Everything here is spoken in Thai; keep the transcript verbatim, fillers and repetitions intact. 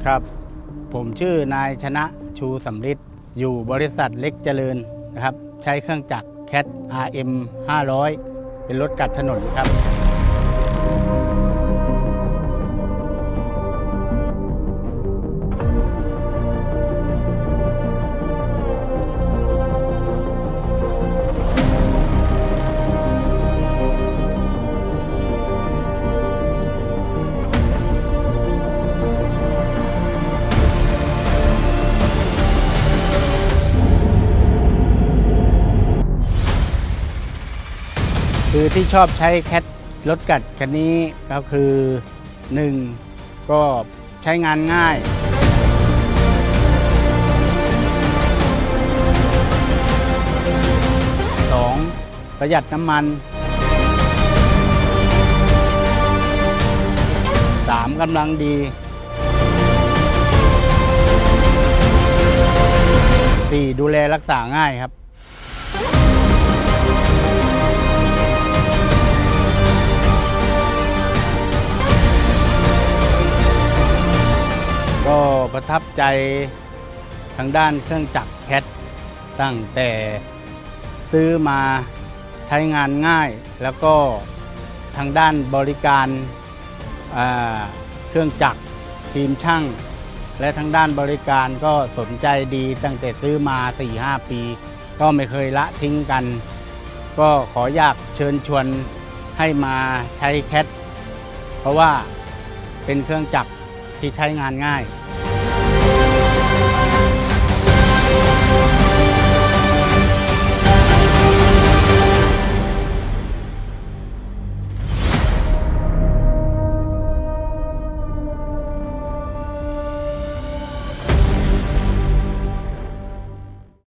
ครับผมชื่อนายชนะชูสำริดอยู่บริษัทเล็กเจริญนะครับใช้เครื่องจักรแคท อาร์ เอ็ม ห้าร้อย เป็นรถกัดถนนครับคือที่ชอบใช้แคทรถกัดคันนี้ก็คือหนึ่งก็ใช้งานง่ายสองประหยัดน้ำมันสามกำลังดีสี่ดูแลรักษาง่ายครับก็ประทับใจทางด้านเครื่องจักรแคทตั้งแต่ซื้อมาใช้งานง่ายแล้วก็ทางด้านบริการเครื่องจักรทีมช่างและทางด้านบริการก็สนใจดีตั้งแต่ซื้อมา สี่ห้า ปีก็ไม่เคยละทิ้งกันก็ขออยากเชิญชวนให้มาใช้แคทเพราะว่าเป็นเครื่องจักรที่ใช้งานง่าย